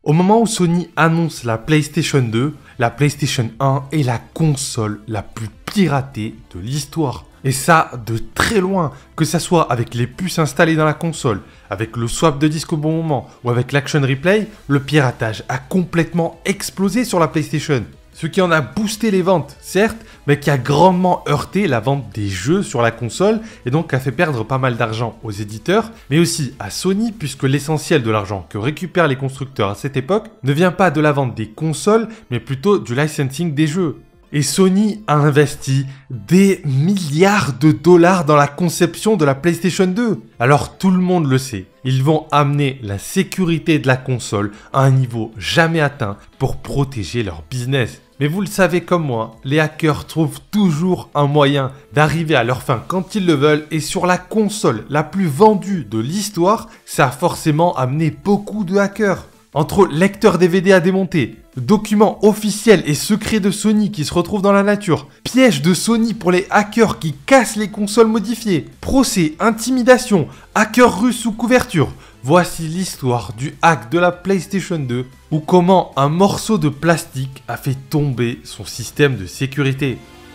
Au moment où Sony annonce la PlayStation 2, la PlayStation 1 est la console la plus piratée de l'histoire. Et ça, de très loin, que ça soit avec les puces installées dans la console, avec le swap de disque au bon moment, ou avec l'Action Replay, le piratage a complètement explosé sur la PlayStation. Ce qui en a boosté les ventes, certes, mais qui a grandement heurté la vente des jeux sur la console et donc a fait perdre pas mal d'argent aux éditeurs, mais aussi à Sony puisque l'essentiel de l'argent que récupèrent les constructeurs à cette époque ne vient pas de la vente des consoles, mais plutôt du licensing des jeux. Et Sony a investi des milliards de dollars dans la conception de la PlayStation 2. Alors tout le monde le sait, ils vont amener la sécurité de la console à un niveau jamais atteint pour protéger leur business. Mais vous le savez comme moi, les hackers trouvent toujours un moyen d'arriver à leur fin quand ils le veulent et sur la console la plus vendue de l'histoire, ça a forcément amené beaucoup de hackers. Entre lecteurs DVD à démonter, documents officiels et secrets de Sony qui se retrouvent dans la nature, pièges de Sony pour les hackers qui cassent les consoles modifiées, procès, intimidation, hackers russes sous couverture, voici l'histoire du hack de la PlayStation 2 ou comment un morceau de plastique a fait tomber son système de sécurité.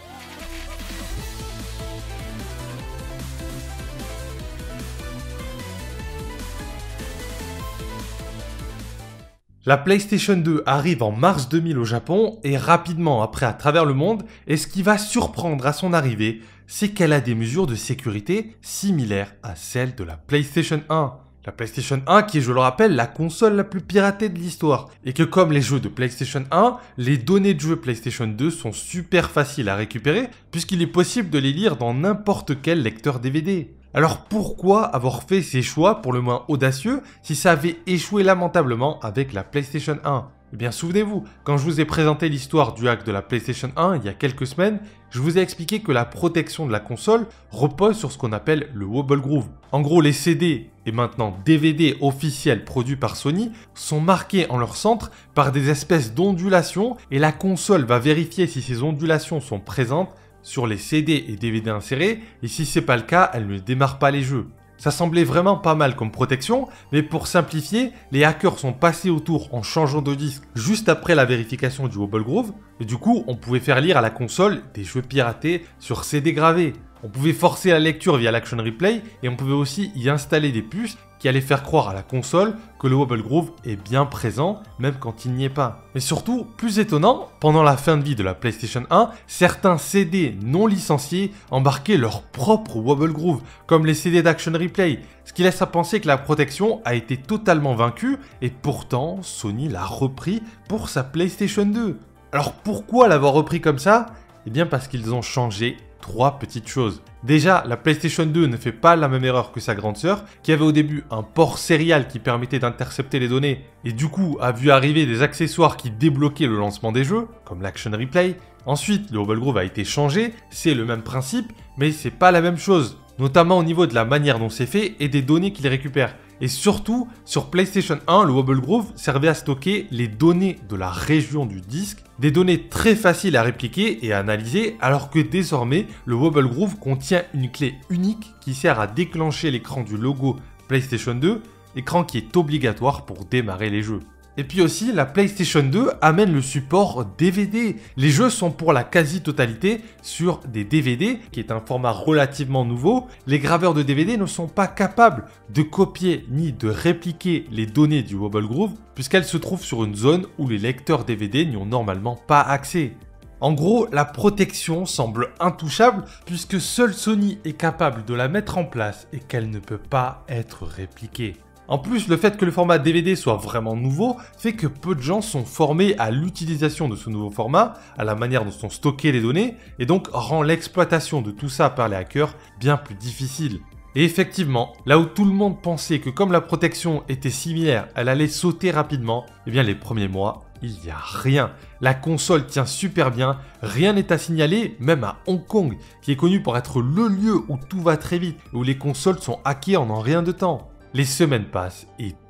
La PlayStation 2 arrive en mars 2000 au Japon et rapidement après à travers le monde, et ce qui va surprendre à son arrivée, c'est qu'elle a des mesures de sécurité similaires à celles de la PlayStation 1. La PlayStation 1 qui est, je le rappelle, la console la plus piratée de l'histoire. Et que comme les jeux de PlayStation 1, les données de jeux PlayStation 2 sont super faciles à récupérer puisqu'il est possible de les lire dans n'importe quel lecteur DVD. Alors pourquoi avoir fait ces choix pour le moins audacieux si ça avait échoué lamentablement avec la PlayStation 1 ? Eh bien souvenez-vous, quand je vous ai présenté l'histoire du hack de la PlayStation 1 il y a quelques semaines, je vous ai expliqué que la protection de la console repose sur ce qu'on appelle le Wobble Groove. En gros, les CD et maintenant DVD officiels produits par Sony sont marqués en leur centre par des espèces d'ondulations et la console va vérifier si ces ondulations sont présentes sur les CD et DVD insérés, et si c'est pas le cas, elle ne démarre pas les jeux. Ça semblait vraiment pas mal comme protection, mais pour simplifier, les hackers sont passés au tour en changeant de disque juste après la vérification du Wobble Groove, et du coup, on pouvait faire lire à la console des jeux piratés sur CD gravés. On pouvait forcer la lecture via l'Action Replay, et on pouvait aussi y installer des puces qui allaient faire croire à la console que le Wobble Groove est bien présent, même quand il n'y est pas. Mais surtout, plus étonnant, pendant la fin de vie de la PlayStation 1, certains CD non licenciés embarquaient leur propre Wobble Groove, comme les CD d'Action Replay, ce qui laisse à penser que la protection a été totalement vaincue, et pourtant Sony l'a repris pour sa PlayStation 2. Alors pourquoi l'avoir repris comme ça ? Eh bien parce qu'ils ont changé 3 petites choses. Déjà, la PlayStation 2 ne fait pas la même erreur que sa grande sœur, qui avait au début un port serial qui permettait d'intercepter les données, et du coup a vu arriver des accessoires qui débloquaient le lancement des jeux, comme l'Action Replay. Ensuite, le Wobble Groove a été changé, c'est le même principe, mais c'est pas la même chose, notamment au niveau de la manière dont c'est fait et des données qu'il récupère. Et surtout, sur PlayStation 1, le Wobble Groove servait à stocker les données de la région du disque, des données très faciles à répliquer et à analyser, alors que désormais, le Wobble Groove contient une clé unique qui sert à déclencher l'écran du logo PlayStation 2, écran qui est obligatoire pour démarrer les jeux. Et puis aussi, la PlayStation 2 amène le support DVD. Les jeux sont pour la quasi-totalité sur des DVD, qui est un format relativement nouveau. Les graveurs de DVD ne sont pas capables de copier ni de répliquer les données du Wobble Groove, puisqu'elles se trouvent sur une zone où les lecteurs DVD n'y ont normalement pas accès. En gros, la protection semble intouchable, puisque seul Sony est capable de la mettre en place et qu'elle ne peut pas être répliquée. En plus, le fait que le format DVD soit vraiment nouveau fait que peu de gens sont formés à l'utilisation de ce nouveau format, à la manière dont sont stockées les données, et donc rend l'exploitation de tout ça par les hackers bien plus difficile. Et effectivement, là où tout le monde pensait que comme la protection était similaire, elle allait sauter rapidement, eh bien les premiers mois, il n'y a rien. La console tient super bien, rien n'est à signaler, même à Hong Kong, qui est connu pour être le lieu où tout va très vite, où les consoles sont hackées en rien de temps. Les semaines passent et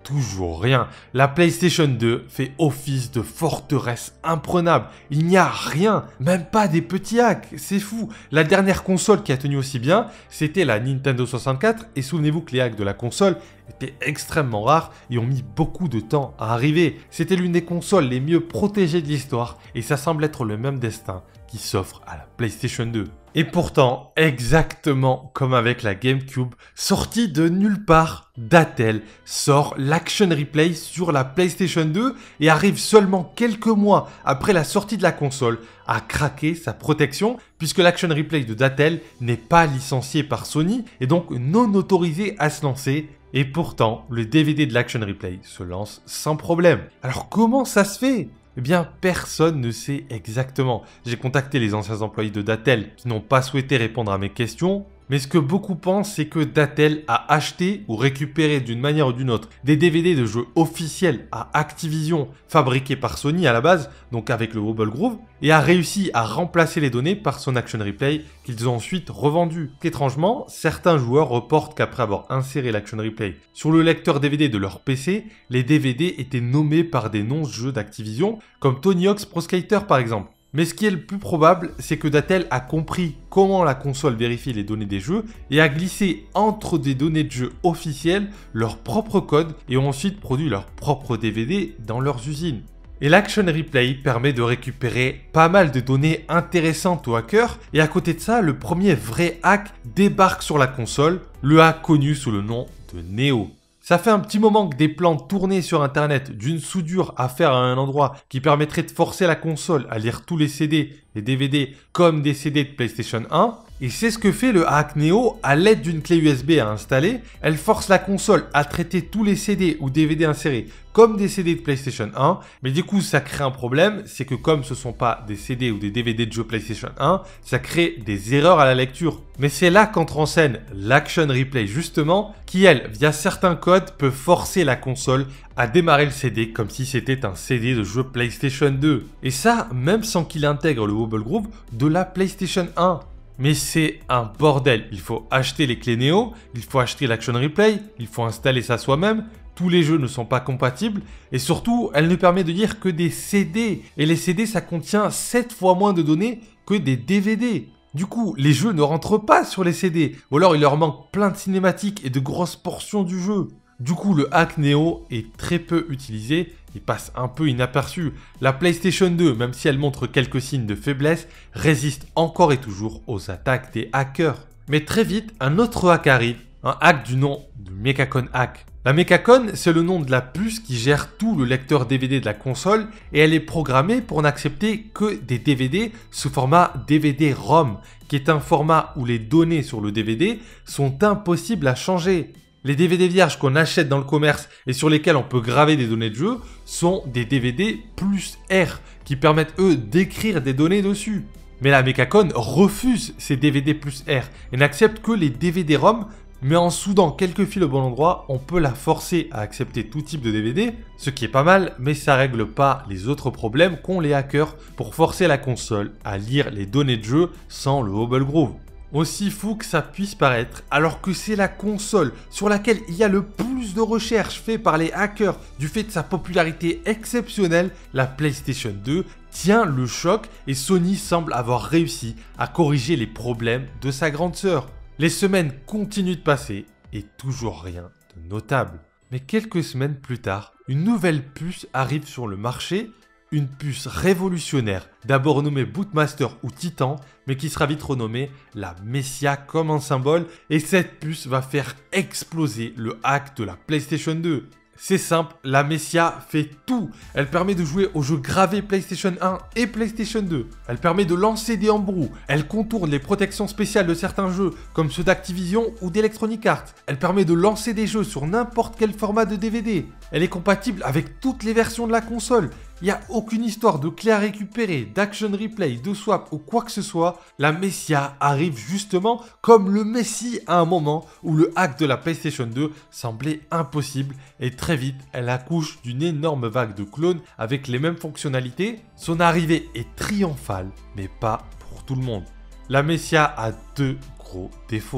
toujours rien. La PlayStation 2 fait office de forteresse imprenable. Il n'y a rien, même pas des petits hacks, c'est fou. La dernière console qui a tenu aussi bien, c'était la Nintendo 64 et souvenez-vous que les hacks de la console étaient extrêmement rares et ont mis beaucoup de temps à arriver. C'était l'une des consoles les mieux protégées de l'histoire et ça semble être le même destin qui s'offre à la PlayStation 2. Et pourtant, exactement comme avec la GameCube, sortie de nulle part, Dattel sort l'Action Replay sur la PlayStation 2 et arrive seulement quelques mois après la sortie de la console à craquer sa protection puisque l'Action Replay de Dattel n'est pas licencié par Sony et donc non autorisé à se lancer. Et pourtant, le DVD de l'Action Replay se lance sans problème. Alors comment ça se fait ? Eh bien, personne ne sait exactement. J'ai contacté les anciens employés de Dattel qui n'ont pas souhaité répondre à mes questions. Mais ce que beaucoup pensent, c'est que Dattel a acheté ou récupéré d'une manière ou d'une autre des DVD de jeux officiels à Activision, fabriqués par Sony à la base, donc avec le Wobble Groove, et a réussi à remplacer les données par son Action Replay qu'ils ont ensuite revendu. Étrangement, certains joueurs reportent qu'après avoir inséré l'Action Replay sur le lecteur DVD de leur PC, les DVD étaient nommés par des noms de jeux d'Activision, comme Tony Hawk's Pro Skater par exemple. Mais ce qui est le plus probable, c'est que Dattel a compris comment la console vérifie les données des jeux et a glissé entre des données de jeux officielles leur propre code et ont ensuite produit leurs propres DVD dans leurs usines. Et l'Action Replay permet de récupérer pas mal de données intéressantes aux hackers et à côté de ça, le premier vrai hack débarque sur la console, le hack connu sous le nom de Neo. Ça fait un petit moment que des plans tournés sur internet d'une soudure à faire à un endroit qui permettrait de forcer la console à lire tous les CD et DVD comme des CD de PlayStation 1. Et c'est ce que fait le hack Neo à l'aide d'une clé USB à installer. Elle force la console à traiter tous les CD ou DVD insérés comme des CD de PlayStation 1. Mais du coup, ça crée un problème, c'est que comme ce ne sont pas des CD ou des DVD de jeux PlayStation 1, ça crée des erreurs à la lecture. Mais c'est là qu'entre en scène l'Action Replay justement, qui elle, via certains codes, peut forcer la console à démarrer le CD comme si c'était un CD de jeu PlayStation 2. Et ça, même sans qu'il intègre le Wobble Groove de la PlayStation 1. Mais c'est un bordel, il faut acheter les clés Neo, il faut acheter l'Action Replay, il faut installer ça soi-même, tous les jeux ne sont pas compatibles, et surtout, elle ne permet de lire que des CD, et les CD ça contient 7 fois moins de données que des DVD. Du coup, les jeux ne rentrent pas sur les CD, ou alors il leur manque plein de cinématiques et de grosses portions du jeu. Du coup, le hack Neo est très peu utilisé, il passe un peu inaperçu. La PlayStation 2, même si elle montre quelques signes de faiblesse, résiste encore et toujours aux attaques des hackers. Mais très vite, un autre hack arrive, un hack du nom de Mekacon Hack. La Mekacon, c'est le nom de la puce qui gère tout le lecteur DVD de la console et elle est programmée pour n'accepter que des DVD sous format DVD-ROM, qui est un format où les données sur le DVD sont impossibles à changer. Les DVD vierges qu'on achète dans le commerce et sur lesquels on peut graver des données de jeu sont des DVD plus R qui permettent eux d'écrire des données dessus. Mais la Mekacon refuse ces DVD plus R et n'accepte que les DVD-ROM, mais en soudant quelques fils au bon endroit, on peut la forcer à accepter tout type de DVD, ce qui est pas mal, mais ça règle pas les autres problèmes qu'ont les hackers pour forcer la console à lire les données de jeu sans le Wobble Groove. Aussi fou que ça puisse paraître, alors que c'est la console sur laquelle il y a le plus de recherches faites par les hackers du fait de sa popularité exceptionnelle, la PlayStation 2 tient le choc et Sony semble avoir réussi à corriger les problèmes de sa grande sœur. Les semaines continuent de passer et toujours rien de notable. Mais quelques semaines plus tard, une nouvelle puce arrive sur le marché. Une puce révolutionnaire, d'abord nommée Bootmaster ou Titan, mais qui sera vite renommée la Messia comme un symbole, et cette puce va faire exploser le hack de la PlayStation 2. C'est simple, la Messia fait tout. Elle permet de jouer aux jeux gravés PlayStation 1 et PlayStation 2. Elle permet de lancer des embrouilles. Elle contourne les protections spéciales de certains jeux, comme ceux d'Activision ou d'Electronic Arts. Elle permet de lancer des jeux sur n'importe quel format de DVD. Elle est compatible avec toutes les versions de la console. Il n'y a aucune histoire de clé à récupérer, d'action replay, de swap ou quoi que ce soit. La Messia arrive justement comme le Messi à un moment où le hack de la PlayStation 2 semblait impossible et très vite elle accouche d'une énorme vague de clones avec les mêmes fonctionnalités. Son arrivée est triomphale mais pas pour tout le monde. La Messia a deux gros défauts.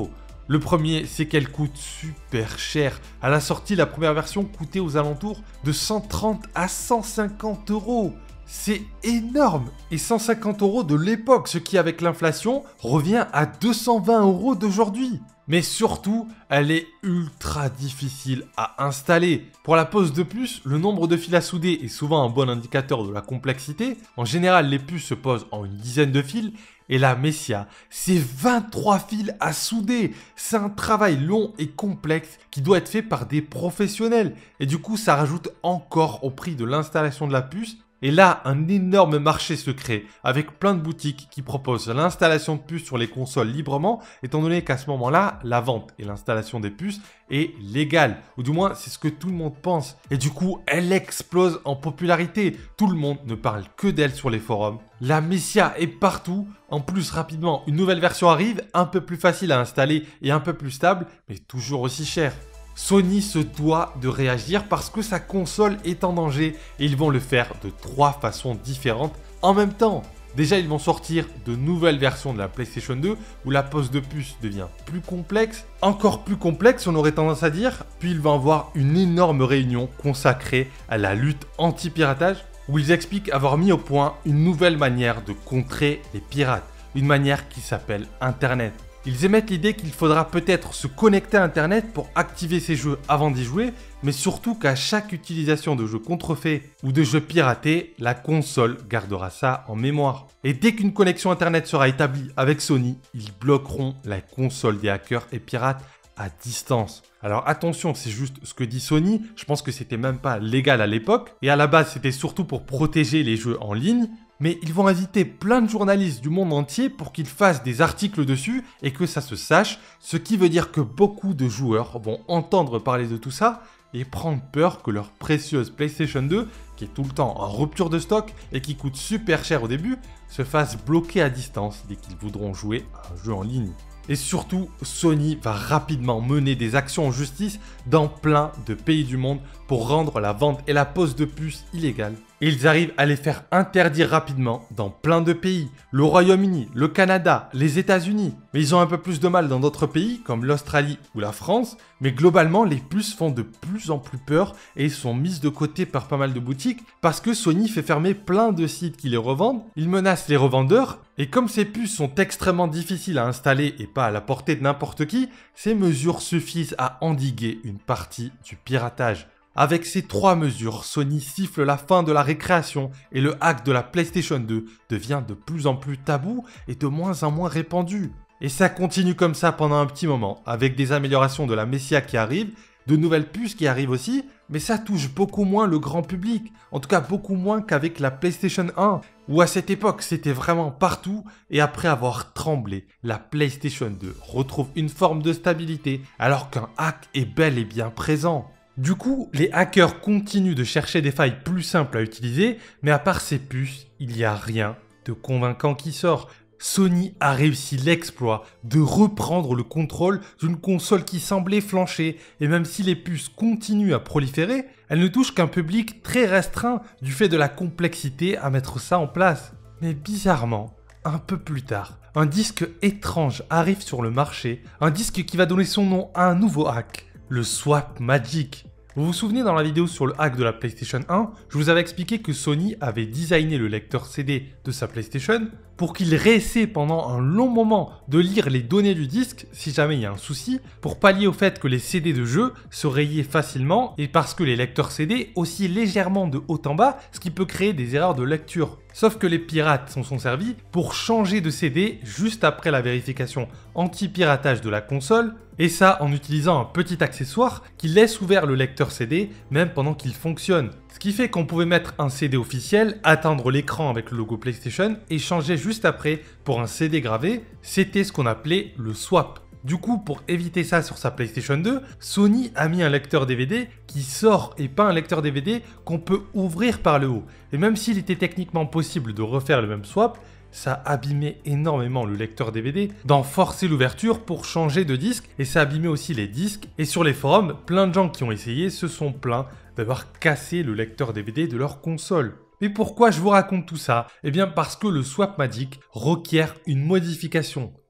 Le premier, c'est qu'elle coûte super cher. À la sortie, la première version coûtait aux alentours de 130 à 150 euros. C'est énorme! Et 150 euros de l'époque, ce qui avec l'inflation revient à 220 euros d'aujourd'hui. Mais surtout, elle est ultra difficile à installer. Pour la pose de puce, le nombre de fils à souder est souvent un bon indicateur de la complexité. En général, les puces se posent en une dizaine de fils. Et la Messia, c'est 23 fils à souder. C'est un travail long et complexe qui doit être fait par des professionnels. Et du coup, ça rajoute encore au prix de l'installation de la puce. Et là, un énorme marché se crée avec plein de boutiques qui proposent l'installation de puces sur les consoles librement, étant donné qu'à ce moment-là, la vente et l'installation des puces est légale. Ou du moins, c'est ce que tout le monde pense. Et du coup, elle explose en popularité. Tout le monde ne parle que d'elle sur les forums. La Messia est partout. En plus, rapidement, une nouvelle version arrive, un peu plus facile à installer et un peu plus stable, mais toujours aussi chère. Sony se doit de réagir parce que sa console est en danger et ils vont le faire de 3 façons différentes en même temps. Déjà, ils vont sortir de nouvelles versions de la PlayStation 2 où la pose de puce devient plus complexe, encore plus complexe on aurait tendance à dire, puis ils vont avoir une énorme réunion consacrée à la lutte anti-piratage où ils expliquent avoir mis au point une nouvelle manière de contrer les pirates, une manière qui s'appelle Internet. Ils émettent l'idée qu'il faudra peut-être se connecter à Internet pour activer ces jeux avant d'y jouer, mais surtout qu'à chaque utilisation de jeux contrefaits ou de jeux piratés, la console gardera ça en mémoire. Et dès qu'une connexion Internet sera établie avec Sony, ils bloqueront la console des hackers et pirates à distance. Alors attention, c'est juste ce que dit Sony, je pense que c'était même pas légal à l'époque, et à la base c'était surtout pour protéger les jeux en ligne, mais ils vont inviter plein de journalistes du monde entier pour qu'ils fassent des articles dessus et que ça se sache, ce qui veut dire que beaucoup de joueurs vont entendre parler de tout ça et prendre peur que leur précieuse PlayStation 2, qui est tout le temps en rupture de stock et qui coûte super cher au début, se fasse bloquer à distance dès qu'ils voudront jouer à un jeu en ligne. Et surtout, Sony va rapidement mener des actions en justice dans plein de pays du monde pour rendre la vente et la pose de puces illégales. Et ils arrivent à les faire interdire rapidement dans plein de pays. Le Royaume-Uni, le Canada, les États-Unis. Mais ils ont un peu plus de mal dans d'autres pays comme l'Australie ou la France. Mais globalement, les puces font de plus en plus peur et sont mises de côté par pas mal de boutiques parce que Sony fait fermer plein de sites qui les revendent. Ils menacent les revendeurs. Et comme ces puces sont extrêmement difficiles à installer et pas à la portée de n'importe qui, ces mesures suffisent à endiguer une partie du piratage. Avec ces 3 mesures, Sony siffle la fin de la récréation et le hack de la PlayStation 2 devient de plus en plus tabou et de moins en moins répandu. Et ça continue comme ça pendant un petit moment, avec des améliorations de la Messia qui arrivent, de nouvelles puces qui arrivent aussi, mais ça touche beaucoup moins le grand public, en tout cas beaucoup moins qu'avec la PlayStation 1, où à cette époque c'était vraiment partout, et après avoir tremblé, la PlayStation 2 retrouve une forme de stabilité, alors qu'un hack est bel et bien présent. Du coup, les hackers continuent de chercher des failles plus simples à utiliser, mais à part ces puces, il n'y a rien de convaincant qui sort. Sony a réussi l'exploit de reprendre le contrôle d'une console qui semblait flancher, et même si les puces continuent à proliférer, elles ne touchent qu'un public très restreint du fait de la complexité à mettre ça en place. Mais bizarrement, un peu plus tard, un disque étrange arrive sur le marché, un disque qui va donner son nom à un nouveau hack. Le Swap Magic. Vous vous souvenez dans la vidéo sur le hack de la PlayStation 1, je vous avais expliqué que Sony avait designé le lecteur CD de sa PlayStation pour qu'il réessaie pendant un long moment de lire les données du disque si jamais il y a un souci, pour pallier au fait que les CD de jeu se rayaient facilement et parce que les lecteurs CD oscillent légèrement de haut en bas, ce qui peut créer des erreurs de lecture. Sauf que les pirates s'en sont servis pour changer de CD juste après la vérification anti-piratage de la console, et ça en utilisant un petit accessoire qui laisse ouvert le lecteur CD même pendant qu'il fonctionne. Ce qui fait qu'on pouvait mettre un CD officiel, atteindre l'écran avec le logo PlayStation et changer juste après pour un CD gravé, c'était ce qu'on appelait le swap. Du coup, pour éviter ça sur sa PlayStation 2, Sony a mis un lecteur DVD qui sort et pas un lecteur DVD qu'on peut ouvrir par le haut. Et même s'il était techniquement possible de refaire le même swap, ça abîmait énormément le lecteur DVD d'en forcer l'ouverture pour changer de disque et ça abîmait aussi les disques. Et sur les forums, plein de gens qui ont essayé se sont plaints d'avoir cassé le lecteur DVD de leur console. Mais pourquoi je vous raconte tout ça? Eh bien parce que le Swap Magic requiert une modification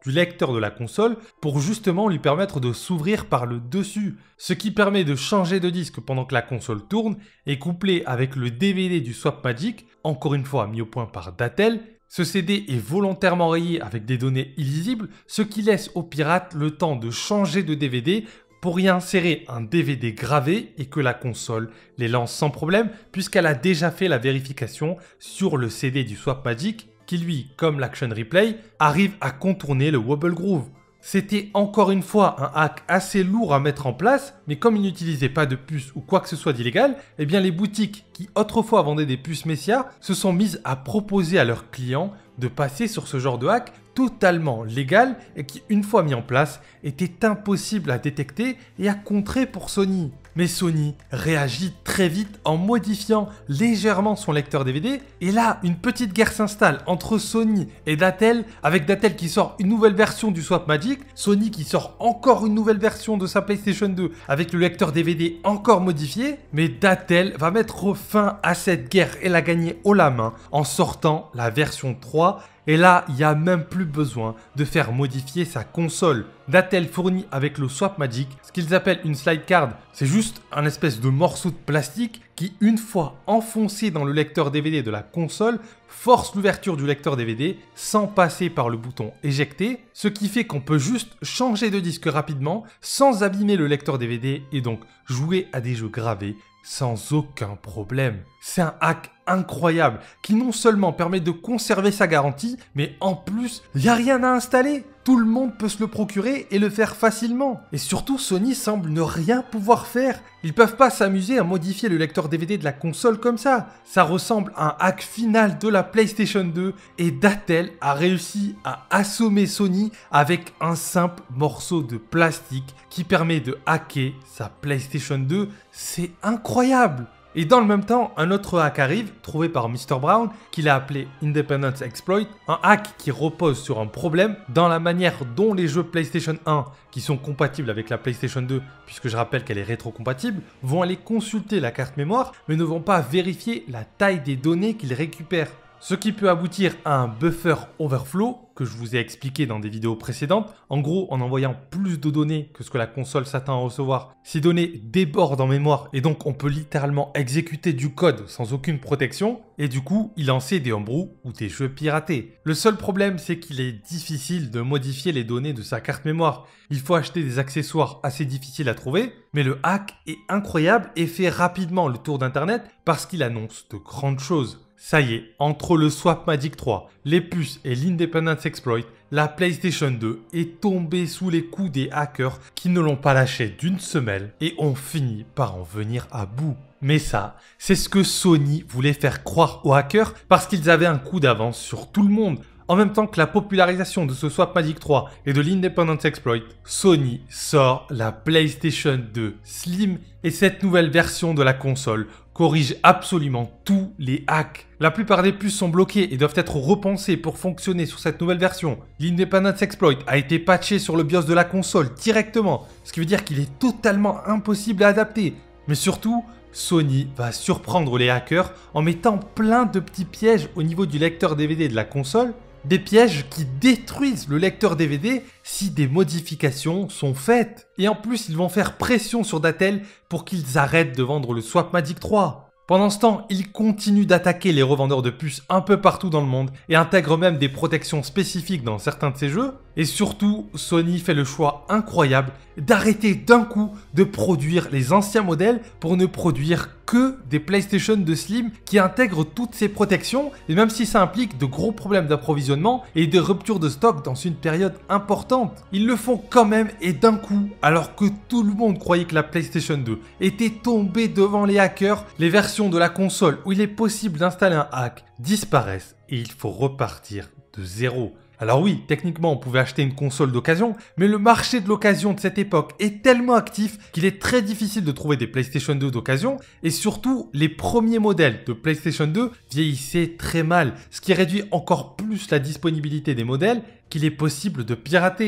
du lecteur de la console pour justement lui permettre de s'ouvrir par le dessus, ce qui permet de changer de disque pendant que la console tourne et couplé avec le DVD du SwapMagic, encore une fois mis au point par Dattel. Ce CD est volontairement rayé avec des données illisibles, ce qui laisse aux pirates le temps de changer de DVD pour y insérer un DVD gravé et que la console les lance sans problème puisqu'elle a déjà fait la vérification sur le CD du SwapMagic qui lui, comme l'Action Replay, arrive à contourner le Wobble Groove. C'était encore une fois un hack assez lourd à mettre en place, mais comme il n'utilisait pas de puces ou quoi que ce soit d'illégal, eh bien les boutiques qui autrefois vendaient des puces Messia se sont mises à proposer à leurs clients de passer sur ce genre de hack totalement légal et qui, une fois mis en place, était impossible à détecter et à contrer pour Sony. Mais Sony réagit très vite en modifiant légèrement son lecteur DVD et là, une petite guerre s'installe entre Sony et Dattel, avec Dattel qui sort une nouvelle version du SwapMagic, Sony qui sort encore une nouvelle version de sa PlayStation 2 avec le lecteur DVD encore modifié, mais Dattel va mettre fin à cette guerre et la gagner haut la main en sortant la version 3. Et là, il n'y a même plus besoin de faire modifier sa console. Dattel fournit avec le SwapMagic ce qu'ils appellent une slide card. C'est juste un espèce de morceau de plastique qui, une fois enfoncé dans le lecteur DVD de la console, force l'ouverture du lecteur DVD sans passer par le bouton éjecter, ce qui fait qu'on peut juste changer de disque rapidement sans abîmer le lecteur DVD et donc jouer à des jeux gravés sans aucun problème. C'est un hack incroyable qui non seulement permet de conserver sa garantie, mais en plus, il n'y a rien à installer. Tout le monde peut se le procurer et le faire facilement. Et surtout, Sony semble ne rien pouvoir faire. Ils peuvent pas s'amuser à modifier le lecteur DVD de la console comme ça. Ça ressemble à un hack final de la PlayStation 2 et Dattel a réussi à assommer Sony avec un simple morceau de plastique qui permet de hacker sa PlayStation 2. C'est incroyable! Et dans le même temps, un autre hack arrive, trouvé par Mr. Brown, qu'il a appelé Independence Exploit, un hack qui repose sur un problème dans la manière dont les jeux PlayStation 1, qui sont compatibles avec la PlayStation 2, puisque je rappelle qu'elle est rétrocompatible, vont aller consulter la carte mémoire, mais ne vont pas vérifier la taille des données qu'ils récupèrent. Ce qui peut aboutir à un buffer overflow, que je vous ai expliqué dans des vidéos précédentes. En gros, en envoyant plus de données que ce que la console s'attend à recevoir, ces données débordent en mémoire et donc on peut littéralement exécuter du code sans aucune protection et du coup y lancer des homebrew ou des jeux piratés. Le seul problème, c'est qu'il est difficile de modifier les données de sa carte mémoire. Il faut acheter des accessoires assez difficiles à trouver, mais le hack est incroyable et fait rapidement le tour d'internet parce qu'il annonce de grandes choses. Ça y est, entre le SwapMagic 3, les puces et l'Independence Exploit, la PlayStation 2 est tombée sous les coups des hackers qui ne l'ont pas lâché d'une semelle et ont fini par en venir à bout. Mais ça, c'est ce que Sony voulait faire croire aux hackers parce qu'ils avaient un coup d'avance sur tout le monde. En même temps que la popularisation de ce SwapMagic 3 et de l'Independence Exploit, Sony sort la PlayStation 2 Slim et cette nouvelle version de la console corrige absolument tous les hacks. La plupart des puces sont bloquées et doivent être repensées pour fonctionner sur cette nouvelle version. L'Independence Exploit a été patché sur le BIOS de la console directement, ce qui veut dire qu'il est totalement impossible à adapter. Mais surtout, Sony va surprendre les hackers en mettant plein de petits pièges au niveau du lecteur DVD de la console, des pièges qui détruisent le lecteur DVD si des modifications sont faites. Et en plus, ils vont faire pression sur Dattel pour qu'ils arrêtent de vendre le SwapMagic 3. Pendant ce temps, ils continuent d'attaquer les revendeurs de puces un peu partout dans le monde et intègrent même des protections spécifiques dans certains de ces jeux. Et surtout, Sony fait le choix incroyable d'arrêter d'un coup de produire les anciens modèles pour ne produire que des PlayStation 2 Slim qui intègrent toutes ces protections, et même si ça implique de gros problèmes d'approvisionnement et des ruptures de stock dans une période importante. Ils le font quand même et d'un coup, alors que tout le monde croyait que la PlayStation 2 était tombée devant les hackers, les versions de la console où il est possible d'installer un hack disparaissent et il faut repartir de zéro. Alors oui, techniquement on pouvait acheter une console d'occasion, mais le marché de l'occasion de cette époque est tellement actif qu'il est très difficile de trouver des PlayStation 2 d'occasion, et surtout les premiers modèles de PlayStation 2 vieillissaient très mal, ce qui réduit encore plus la disponibilité des modèles qu'il est possible de pirater.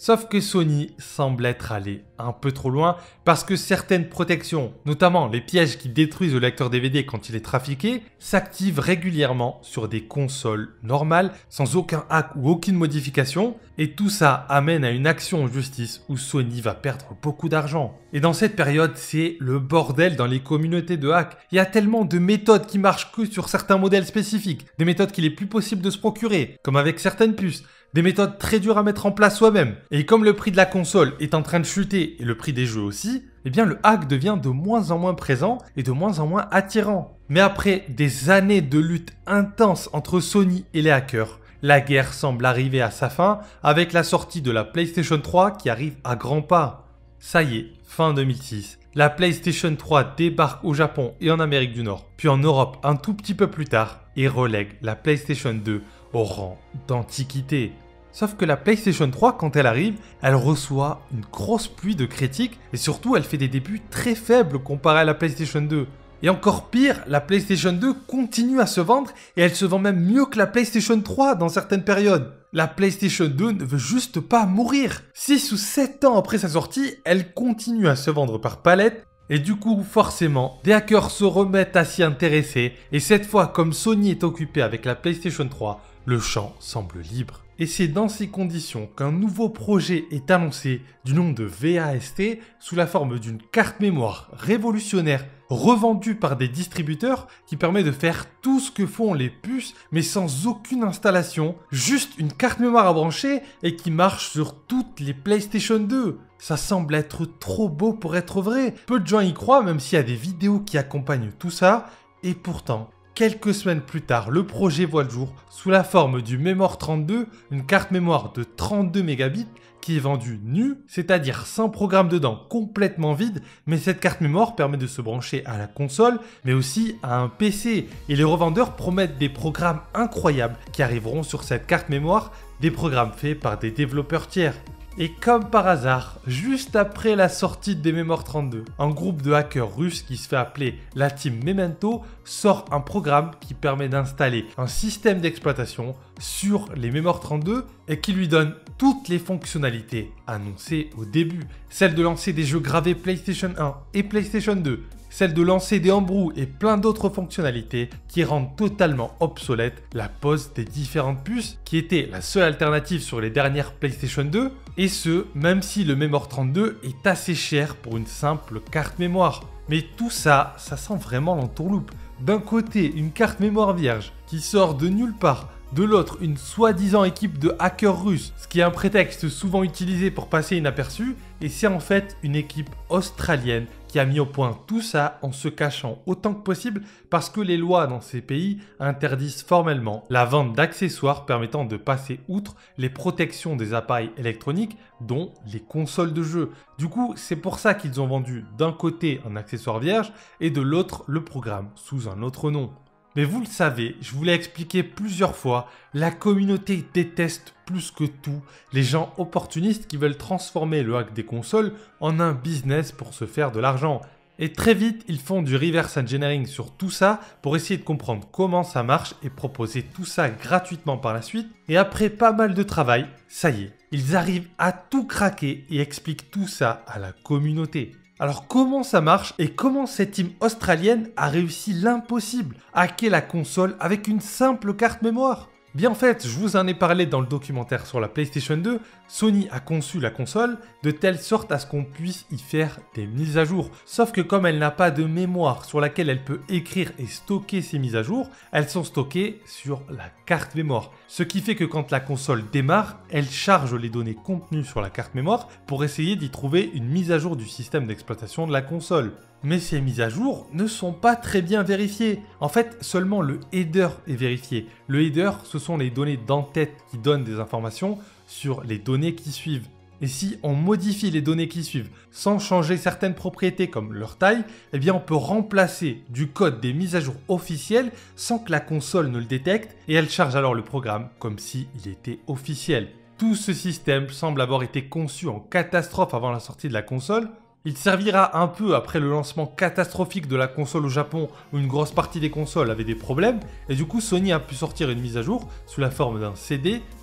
Sauf que Sony semble être allé un peu trop loin parce que certaines protections, notamment les pièges qui détruisent le lecteur DVD quand il est trafiqué, s'activent régulièrement sur des consoles normales sans aucun hack ou aucune modification, et tout ça amène à une action en justice où Sony va perdre beaucoup d'argent. Et dans cette période, c'est le bordel dans les communautés de hack. Il y a tellement de méthodes qui marchent que sur certains modèles spécifiques, des méthodes qu'il est plus possible de se procurer, comme avec certaines puces. Des méthodes très dures à mettre en place soi-même. Et comme le prix de la console est en train de chuter et le prix des jeux aussi, eh bien le hack devient de moins en moins présent et de moins en moins attirant. Mais après des années de lutte intense entre Sony et les hackers, la guerre semble arriver à sa fin avec la sortie de la PlayStation 3 qui arrive à grands pas. Ça y est, fin 2006. La PlayStation 3 débarque au Japon et en Amérique du Nord, puis en Europe un tout petit peu plus tard et relègue la PlayStation 2 au rang d'antiquité. Sauf que la PlayStation 3, quand elle arrive, elle reçoit une grosse pluie de critiques et surtout elle fait des débuts très faibles comparé à la PlayStation 2. Et encore pire, la PlayStation 2 continue à se vendre et elle se vend même mieux que la PlayStation 3 dans certaines périodes. La PlayStation 2 ne veut juste pas mourir. 6 ou 7 ans après sa sortie, elle continue à se vendre par palette. Et du coup, forcément, des hackers se remettent à s'y intéresser. Et cette fois, comme Sony est occupé avec la PlayStation 3, le champ semble libre. Et c'est dans ces conditions qu'un nouveau projet est annoncé du nom de VAST sous la forme d'une carte mémoire révolutionnaire revendue par des distributeurs qui permet de faire tout ce que font les puces mais sans aucune installation, juste une carte mémoire à brancher et qui marche sur toutes les PlayStation 2. Ça semble être trop beau pour être vrai. Peu de gens y croient même s'il y a des vidéos qui accompagnent tout ça et pourtant... Quelques semaines plus tard, le projet voit le jour sous la forme du Memory 32, une carte mémoire de 32 mégabits qui est vendue nue, c'est-à-dire sans programme dedans, complètement vide, mais cette carte mémoire permet de se brancher à la console, mais aussi à un PC. Et les revendeurs promettent des programmes incroyables qui arriveront sur cette carte mémoire, des programmes faits par des développeurs tiers. Et comme par hasard, juste après la sortie des Memory 32, un groupe de hackers russes qui se fait appeler la Team Memento sort un programme qui permet d'installer un système d'exploitation sur les Memory 32 et qui lui donne toutes les fonctionnalités annoncées au début. Celle de lancer des jeux gravés PlayStation 1 et PlayStation 2, celle de lancer des embrouilles et plein d'autres fonctionnalités qui rendent totalement obsolète la pose des différentes puces qui était la seule alternative sur les dernières PlayStation 2 et ce, même si le Memory 32 est assez cher pour une simple carte mémoire. Mais tout ça, ça sent vraiment l'entourloupe. D'un côté, une carte mémoire vierge qui sort de nulle part, de l'autre, une soi-disant équipe de hackers russes, ce qui est un prétexte souvent utilisé pour passer inaperçu, et c'est en fait une équipe australienne qui a mis au point tout ça en se cachant autant que possible parce que les lois dans ces pays interdisent formellement la vente d'accessoires permettant de passer outre les protections des appareils électroniques, dont les consoles de jeux. Du coup, c'est pour ça qu'ils ont vendu d'un côté un accessoire vierge et de l'autre le programme sous un autre nom. Mais vous le savez, je vous l'ai expliqué plusieurs fois, la communauté déteste plus que tout les gens opportunistes qui veulent transformer le hack des consoles en un business pour se faire de l'argent. Et très vite, ils font du reverse engineering sur tout ça pour essayer de comprendre comment ça marche et proposer tout ça gratuitement par la suite. Et après pas mal de travail, ça y est, ils arrivent à tout craquer et expliquent tout ça à la communauté. Alors comment ça marche et comment cette team australienne a réussi l'impossible, hacker la console avec une simple carte mémoire? Bien en fait, je vous en ai parlé dans le documentaire sur la PlayStation 2, Sony a conçu la console de telle sorte à ce qu'on puisse y faire des mises à jour. Sauf que comme elle n'a pas de mémoire sur laquelle elle peut écrire et stocker ces mises à jour, elles sont stockées sur la carte mémoire. Ce qui fait que quand la console démarre, elle charge les données contenues sur la carte mémoire pour essayer d'y trouver une mise à jour du système d'exploitation de la console. Mais ces mises à jour ne sont pas très bien vérifiées. En fait, seulement le header est vérifié. Le header, ce sont les données d'entête qui donnent des informations sur les données qui suivent. Et si on modifie les données qui suivent sans changer certaines propriétés comme leur taille, eh bien on peut remplacer du code des mises à jour officielles sans que la console ne le détecte et elle charge alors le programme comme s'il était officiel. Tout ce système semble avoir été conçu en catastrophe avant la sortie de la console. Il servira un peu après le lancement catastrophique de la console au Japon où une grosse partie des consoles avait des problèmes et du coup Sony a pu sortir une mise à jour sous la forme d'un CD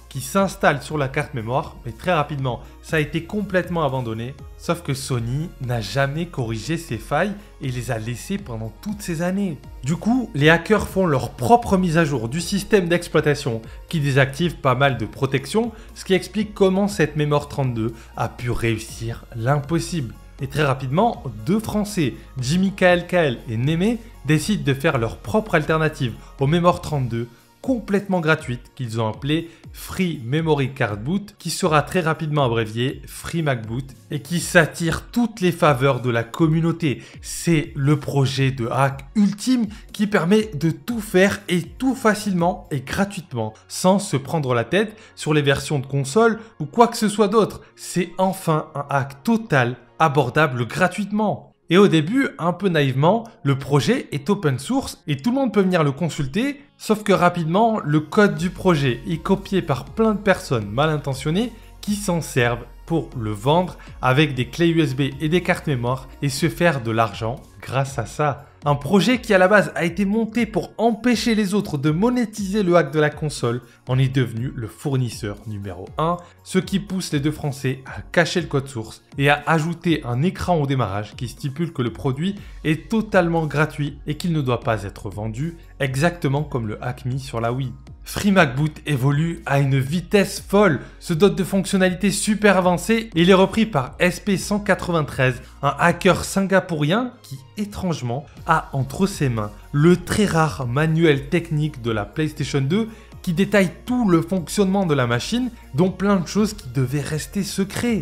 qui s'installe sur la carte mémoire, mais très rapidement, ça a été complètement abandonné. Sauf que Sony n'a jamais corrigé ces failles et les a laissées pendant toutes ces années. Du coup, les hackers font leur propre mise à jour du système d'exploitation qui désactive pas mal de protections, ce qui explique comment cette mémoire 32 a pu réussir l'impossible. Et très rapidement, deux Français, Jimmy KLKL et Némé, décident de faire leur propre alternative aux mémoires 32 complètement gratuite qu'ils ont appelée Free Memory Card Boot, qui sera très rapidement abrévié Free Mac Boot et qui s'attire toutes les faveurs de la communauté. C'est le projet de hack ultime qui permet de tout faire et tout facilement et gratuitement sans se prendre la tête sur les versions de console ou quoi que ce soit d'autre. C'est enfin un hack total abordable gratuitement. Et au début, un peu naïvement, le projet est open source et tout le monde peut venir le consulter, sauf que rapidement, le code du projet est copié par plein de personnes mal intentionnées qui s'en servent pour le vendre avec des clés USB et des cartes mémoire et se faire de l'argent grâce à ça. Un projet qui à la base a été monté pour empêcher les autres de monétiser le hack de la console en est devenu le fournisseur numéro 1, ce qui pousse les deux Français à cacher le code source et à ajouter un écran au démarrage qui stipule que le produit est totalement gratuit et qu'il ne doit pas être vendu, exactement comme le hack mis sur la Wii. Free Mac Boot évolue à une vitesse folle, se dote de fonctionnalités super avancées et il est repris par SP193, un hacker singapourien qui, étrangement, a entre ses mains le très rare manuel technique de la PlayStation 2 qui détaille tout le fonctionnement de la machine, dont plein de choses qui devaient rester secrets.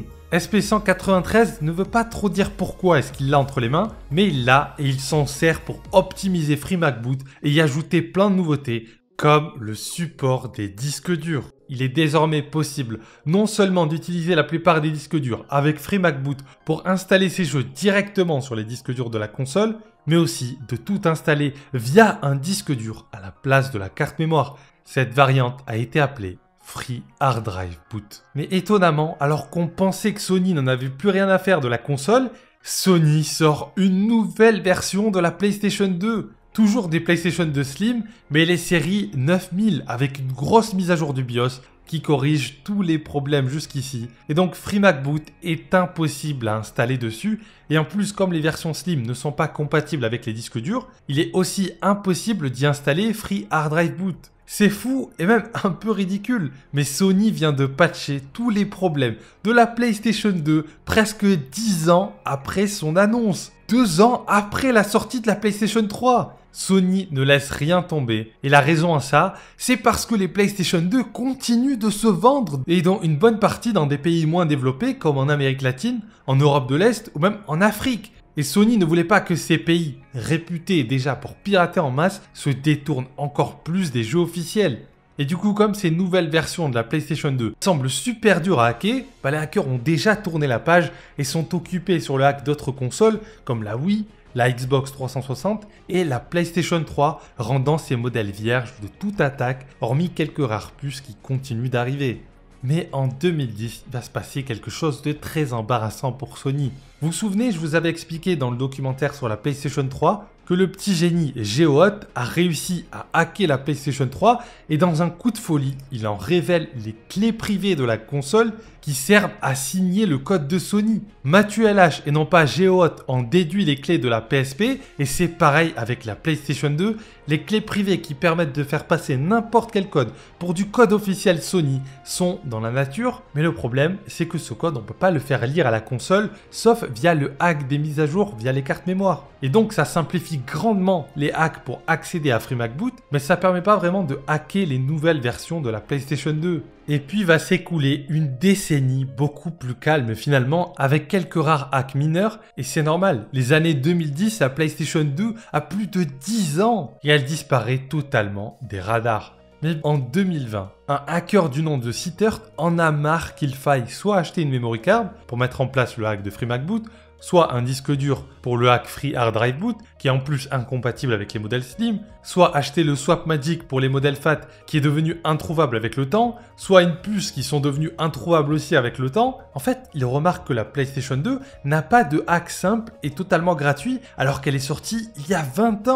SP193 ne veut pas trop dire pourquoi est-ce qu'il l'a entre les mains, mais il l'a et il s'en sert pour optimiser Free Mac Boot et y ajouter plein de nouveautés, comme le support des disques durs. Il est désormais possible non seulement d'utiliser la plupart des disques durs avec Free Mac Boot pour installer ses jeux directement sur les disques durs de la console, mais aussi de tout installer via un disque dur à la place de la carte mémoire. Cette variante a été appelée Free Hard Drive Boot. Mais étonnamment, alors qu'on pensait que Sony n'en avait plus rien à faire de la console, Sony sort une nouvelle version de la PlayStation 2. Toujours des PlayStation 2 Slim, mais les séries 9000 avec une grosse mise à jour du BIOS qui corrige tous les problèmes jusqu'ici. Et donc Free Mac Boot est impossible à installer dessus. Et en plus, comme les versions Slim ne sont pas compatibles avec les disques durs, il est aussi impossible d'y installer Free Hard Drive Boot. C'est fou et même un peu ridicule, mais Sony vient de patcher tous les problèmes de la PlayStation 2 presque 10 ans après son annonce. 2 ans après la sortie de la PlayStation 3. Sony ne laisse rien tomber. Et la raison à ça, c'est parce que les PlayStation 2 continuent de se vendre et dont une bonne partie dans des pays moins développés comme en Amérique latine, en Europe de l'Est ou même en Afrique. Et Sony ne voulait pas que ces pays, réputés déjà pour pirater en masse, se détournent encore plus des jeux officiels. Et du coup, comme ces nouvelles versions de la PlayStation 2 semblent super dures à hacker, les hackers ont déjà tourné la page et sont occupés sur le hack d'autres consoles comme la Wii, la Xbox 360 et la PlayStation 3, rendant ces modèles vierges de toute attaque, hormis quelques rares puces qui continuent d'arriver. Mais en 2010, il va se passer quelque chose de très embarrassant pour Sony. Vous vous souvenez, je vous avais expliqué dans le documentaire sur la PlayStation 3 que le petit génie GeoHot a réussi à hacker la PlayStation 3 et dans un coup de folie, il en révèle les clés privées de la console qui servent à signer le code de Sony. Mathieu LH et non pas GeoHot en déduit les clés de la PSP et c'est pareil avec la PlayStation 2. Les clés privées qui permettent de faire passer n'importe quel code pour du code officiel Sony sont dans la nature, mais le problème c'est que ce code on ne peut pas le faire lire à la console sauf via le hack des mises à jour via les cartes mémoire. Et donc ça simplifie grandement les hacks pour accéder à Free Mac Boot, mais ça permet pas vraiment de hacker les nouvelles versions de la PlayStation 2. Et puis va s'écouler une décennie beaucoup plus calme finalement avec quelques rares hacks mineurs et c'est normal. Les années 2010, la PlayStation 2 a plus de 10 ans et elle disparaît totalement des radars. Mais en 2020, un hacker du nom de Sittert en a marre qu'il faille soit acheter une memory card pour mettre en place le hack de Free Mac Boot, soit un disque dur pour le hack Free Hard Drive Boot, qui est en plus incompatible avec les modèles Slim, soit acheter le Swap Magic pour les modèles FAT, qui est devenu introuvable avec le temps, soit une puce qui sont devenues introuvables aussi avec le temps. En fait, il remarque que la PlayStation 2 n'a pas de hack simple et totalement gratuit, alors qu'elle est sortie il y a 20 ans.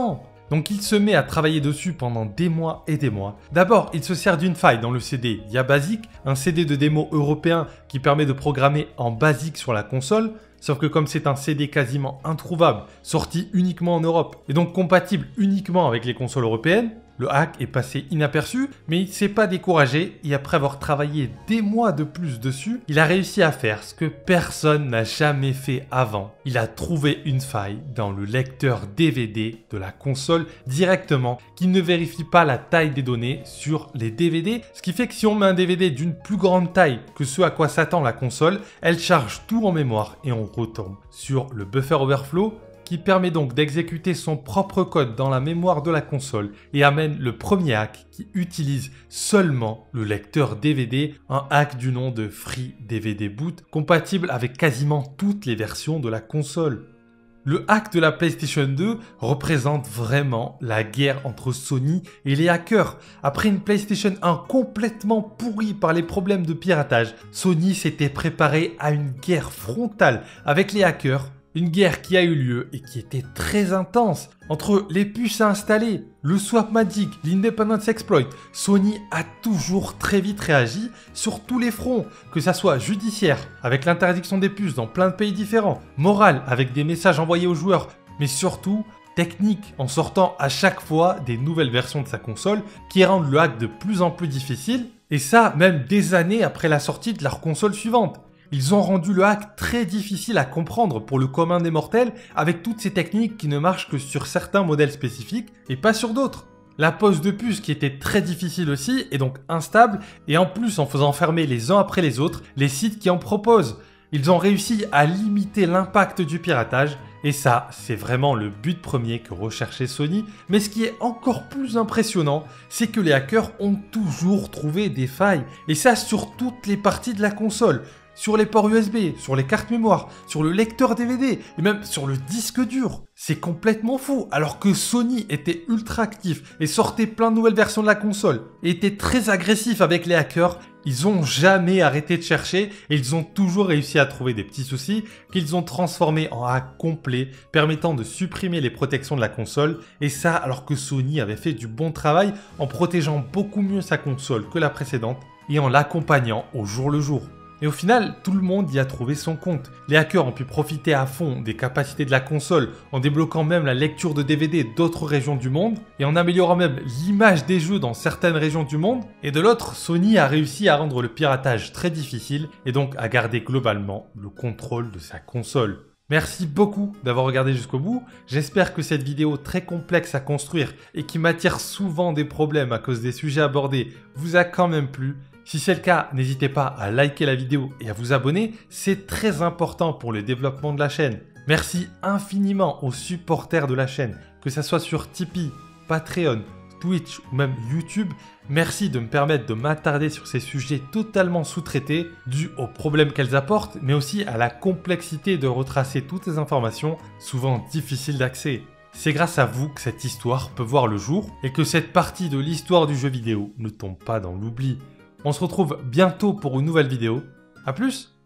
Donc il se met à travailler dessus pendant des mois et des mois. D'abord, il se sert d'une faille dans le CD YaBasic, un CD de démo européen qui permet de programmer en BASIC sur la console. Sauf que comme c'est un CD quasiment introuvable, sorti uniquement en Europe et donc compatible uniquement avec les consoles européennes, le hack est passé inaperçu, mais il ne s'est pas découragé et après avoir travaillé des mois de plus dessus, il a réussi à faire ce que personne n'a jamais fait avant. Il a trouvé une faille dans le lecteur DVD de la console directement qui ne vérifie pas la taille des données sur les DVD, ce qui fait que si on met un DVD d'une plus grande taille que ce à quoi s'attend la console, elle charge tout en mémoire et on retombe sur le buffer overflow qui permet donc d'exécuter son propre code dans la mémoire de la console et amène le premier hack qui utilise seulement le lecteur DVD, un hack du nom de Free DVD Boot, compatible avec quasiment toutes les versions de la console. Le hack de la PlayStation 2 représente vraiment la guerre entre Sony et les hackers. Après une PlayStation 1 complètement pourrie par les problèmes de piratage, Sony s'était préparé à une guerre frontale avec les hackers. Une guerre qui a eu lieu et qui était très intense. Entre les puces à installer, le Swap Magic, l'Independence Exploit, Sony a toujours très vite réagi sur tous les fronts, que ça soit judiciaire, avec l'interdiction des puces dans plein de pays différents, moral, avec des messages envoyés aux joueurs, mais surtout technique, en sortant à chaque fois des nouvelles versions de sa console qui rendent le hack de plus en plus difficile, et ça même des années après la sortie de leur console suivante. Ils ont rendu le hack très difficile à comprendre pour le commun des mortels avec toutes ces techniques qui ne marchent que sur certains modèles spécifiques et pas sur d'autres. La pose de puces qui était très difficile aussi et donc instable et en plus en faisant fermer les uns après les autres les sites qui en proposent. Ils ont réussi à limiter l'impact du piratage et ça, c'est vraiment le but premier que recherchait Sony. Mais ce qui est encore plus impressionnant, c'est que les hackers ont toujours trouvé des failles et ça sur toutes les parties de la console. Sur les ports USB, sur les cartes mémoire, sur le lecteur DVD et même sur le disque dur. C'est complètement fou, alors que Sony était ultra actif et sortait plein de nouvelles versions de la console et était très agressif avec les hackers. Ils ont jamais arrêté de chercher et ils ont toujours réussi à trouver des petits soucis qu'ils ont transformés en hack complet permettant de supprimer les protections de la console et ça alors que Sony avait fait du bon travail en protégeant beaucoup mieux sa console que la précédente et en l'accompagnant au jour le jour. Et au final, tout le monde y a trouvé son compte. Les hackers ont pu profiter à fond des capacités de la console en débloquant même la lecture de DVD d'autres régions du monde et en améliorant même l'image des jeux dans certaines régions du monde. Et de l'autre, Sony a réussi à rendre le piratage très difficile et donc à garder globalement le contrôle de sa console. Merci beaucoup d'avoir regardé jusqu'au bout. J'espère que cette vidéo très complexe à construire et qui m'attire souvent des problèmes à cause des sujets abordés vous a quand même plu. Si c'est le cas, n'hésitez pas à liker la vidéo et à vous abonner, c'est très important pour le développement de la chaîne. Merci infiniment aux supporters de la chaîne, que ce soit sur Tipeee, Patreon, Twitch ou même YouTube. Merci de me permettre de m'attarder sur ces sujets totalement sous-traités, dus aux problèmes qu'elles apportent, mais aussi à la complexité de retracer toutes ces informations, souvent difficiles d'accès. C'est grâce à vous que cette histoire peut voir le jour et que cette partie de l'histoire du jeu vidéo ne tombe pas dans l'oubli. On se retrouve bientôt pour une nouvelle vidéo. A plus!